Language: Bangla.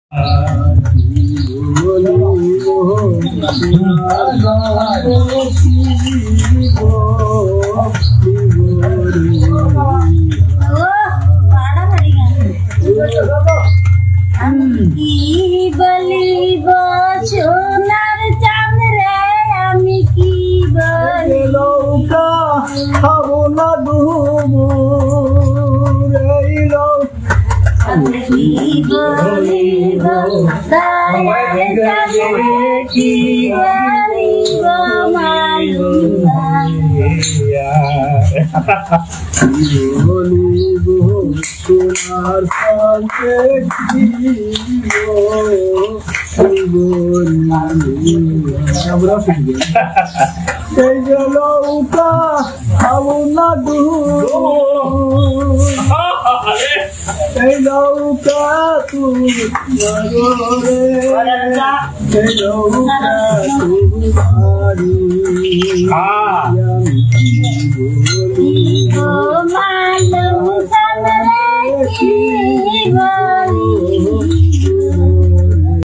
সোনার চাঁদ রে আমি কি বলি নৌকা খাবো না ডুবো কি বলিব কি বলিব বলিব সোনার পাশে এই নৌকা খাবো না ডুবো এই নৌকা তুমি এই নৌকা মালুম সামরে কি